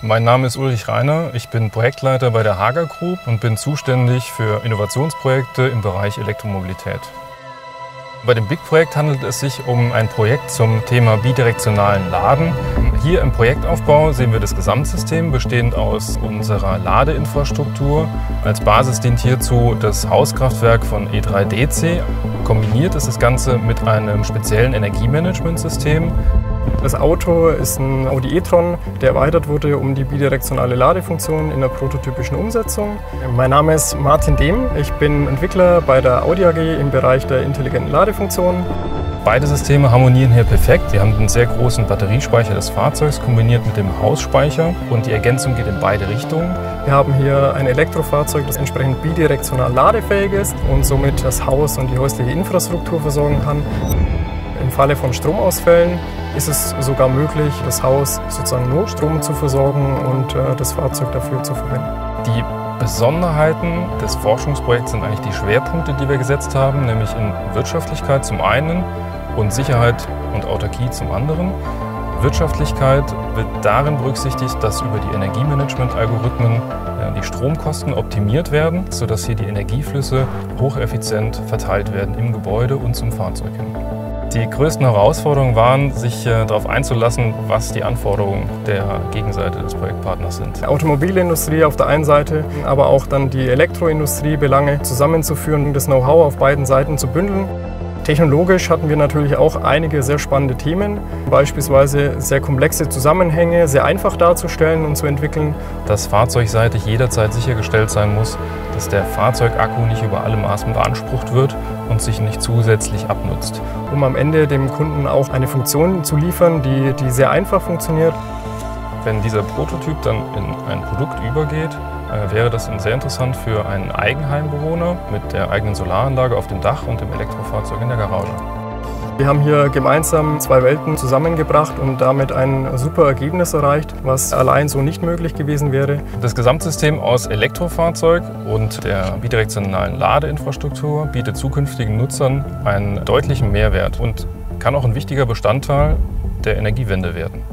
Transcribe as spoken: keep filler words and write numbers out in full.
Mein Name ist Ulrich Reiner, ich bin Projektleiter bei der Hager Group und bin zuständig für Innovationsprojekte im Bereich Elektromobilität. Bei dem B I C-Projekt handelt es sich um ein Projekt zum Thema bidirektionalen Laden. Hier im Projektaufbau sehen wir das Gesamtsystem, bestehend aus unserer Ladeinfrastruktur. Als Basis dient hierzu das Hauskraftwerk von E drei D C. Kombiniert ist das Ganze mit einem speziellen Energiemanagementsystem. Das Auto ist ein Audi e-tron, der erweitert wurde um die bidirektionale Ladefunktion in der prototypischen Umsetzung. Mein Name ist Martin Dehm, ich bin Entwickler bei der Audi A G im Bereich der intelligenten Ladefunktion. Beide Systeme harmonieren hier perfekt. Sie haben einen sehr großen Batteriespeicher des Fahrzeugs kombiniert mit dem Hausspeicher und die Ergänzung geht in beide Richtungen. Wir haben hier ein Elektrofahrzeug, das entsprechend bidirektional ladefähig ist und somit das Haus und die häusliche Infrastruktur versorgen kann. Im Falle von Stromausfällen ist es sogar möglich, das Haus sozusagen nur Strom zu versorgen und äh, das Fahrzeug dafür zu verwenden. Die Besonderheiten des Forschungsprojekts sind eigentlich die Schwerpunkte, die wir gesetzt haben, nämlich in Wirtschaftlichkeit zum einen und Sicherheit und Autarkie zum anderen. Wirtschaftlichkeit wird darin berücksichtigt, dass über die Energiemanagement-Algorithmen äh, die Stromkosten optimiert werden, sodass hier die Energieflüsse hocheffizient verteilt werden im Gebäude und zum Fahrzeug hin. Die größten Herausforderungen waren, sich äh, darauf einzulassen, was die Anforderungen der Gegenseite des Projektpartners sind. Die Automobilindustrie auf der einen Seite, aber auch dann die Elektroindustriebelange zusammenzuführen, das Know-how auf beiden Seiten zu bündeln. Technologisch hatten wir natürlich auch einige sehr spannende Themen, beispielsweise sehr komplexe Zusammenhänge sehr einfach darzustellen und zu entwickeln. Dass fahrzeugseitig jederzeit sichergestellt sein muss, dass der Fahrzeugakku nicht über alle Maßen beansprucht wird und sich nicht zusätzlich abnutzt. Um am Ende dem Kunden auch eine Funktion zu liefern, die, die sehr einfach funktioniert. Wenn dieser Prototyp dann in ein Produkt übergeht, wäre das sehr interessant für einen Eigenheimbewohner mit der eigenen Solaranlage auf dem Dach und dem Elektrofahrzeug in der Garage. Wir haben hier gemeinsam zwei Welten zusammengebracht und damit ein super Ergebnis erreicht, was allein so nicht möglich gewesen wäre. Das Gesamtsystem aus Elektrofahrzeug und der bidirektionalen Ladeinfrastruktur bietet zukünftigen Nutzern einen deutlichen Mehrwert und kann auch ein wichtiger Bestandteil der Energiewende werden.